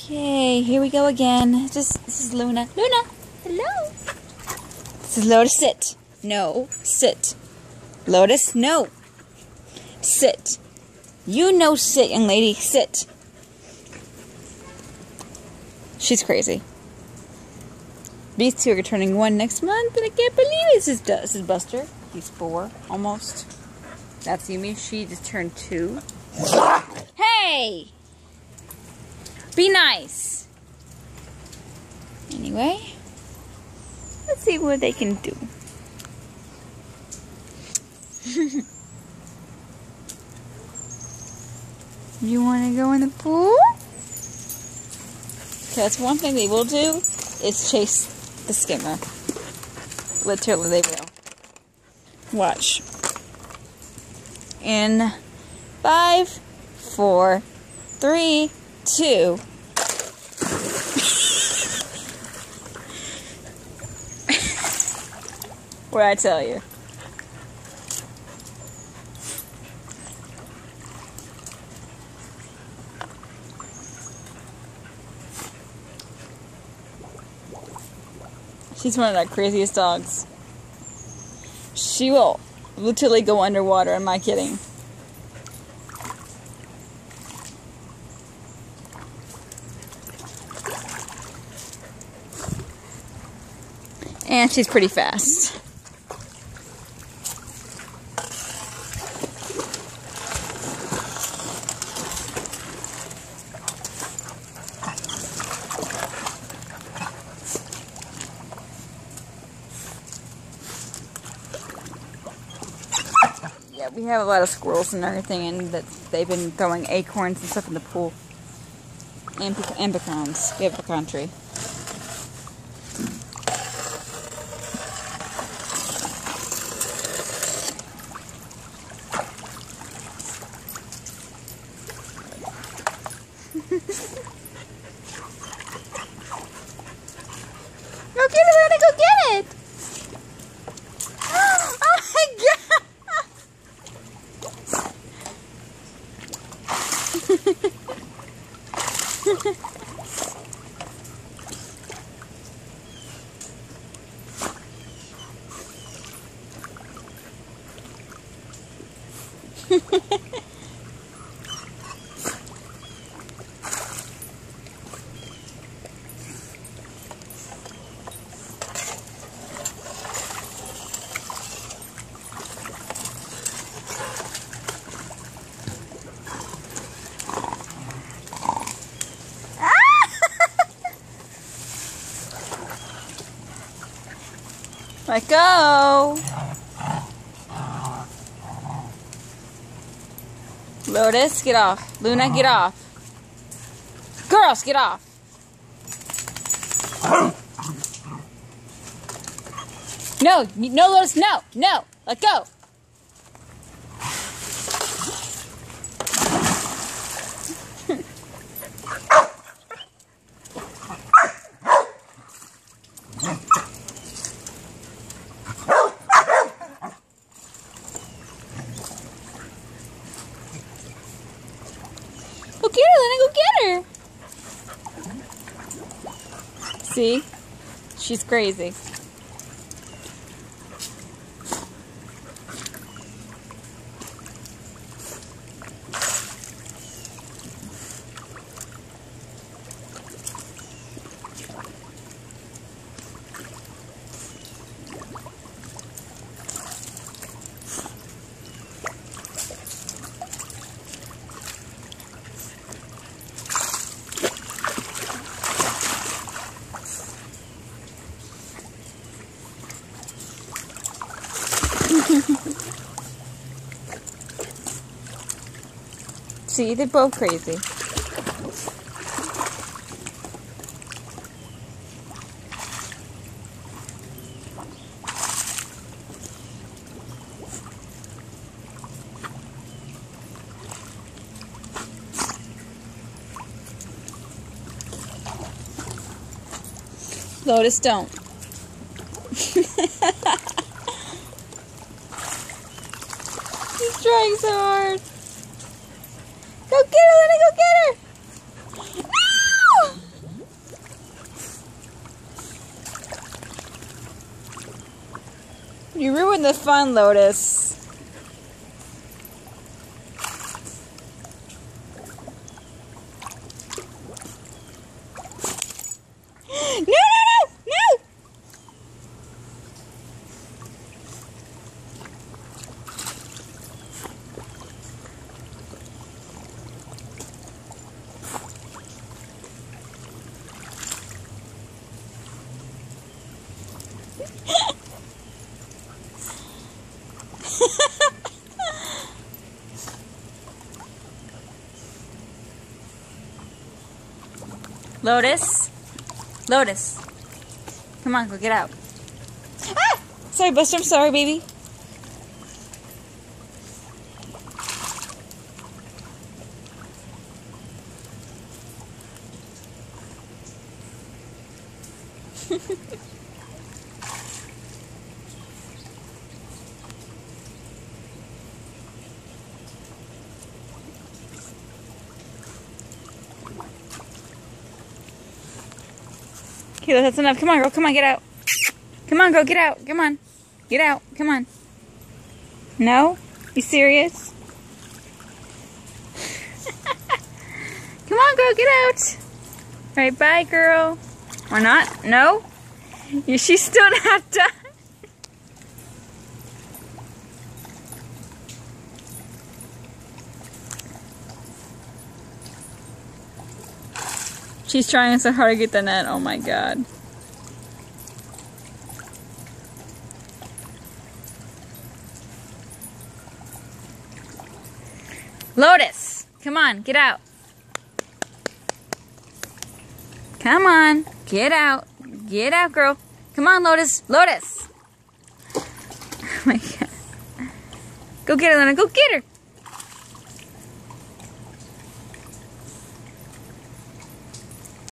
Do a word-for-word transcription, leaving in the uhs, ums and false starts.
Okay, here we go again. Just this is Luna. Luna, hello. This is Lotus. Sit. No, sit. Lotus, no. Sit. You know, sit, young lady. Sit. She's crazy. These two are turning one next month, but I can't believe this is this is Buster. He's four almost. That's Yumi. She just turned two. Hey! Be nice. Anyway, let's see what they can do. You want to go in the pool? Because one thing they will do is chase the skimmer. Literally, they will. Watch. In five, four, three, two. What I tell you? She's one of the craziest dogs. She will literally go underwater, am I kidding? And she's pretty fast. Yeah, we have a lot of squirrels and everything, and that they've been throwing acorns and stuff in the pool. And, pe and pecans. We have a pecan tree. Go get it, Luna, go get it! Oh my god! Let go! Lotus, get off. Luna, get off. Girls, get off. No, no, Lotus, no, no. Let go. Go get her, Lena, go get her! See? She's crazy. See, they're both crazy. Lotus, don't. He's trying so hard. Go get her, Lena, go get her! No! You ruined the fun, Lotus. No, no, no, no! Lotus, Lotus, come on, go get out. Ah! Sorry, Buster, I'm sorry, baby. Okay, that's enough. Come on, girl. Come on, get out. Come on, go get out. Come on. Get out. Come on. No? You serious? Come on, girl. Get out. All right, bye, girl. Or not? No? She's still not done. She's trying so hard to get the net. Oh my god. Lotus, come on, get out. Come on, get out. Get out, girl. Come on, Lotus. Lotus. Oh my god. Go get her, Luna. Go get her.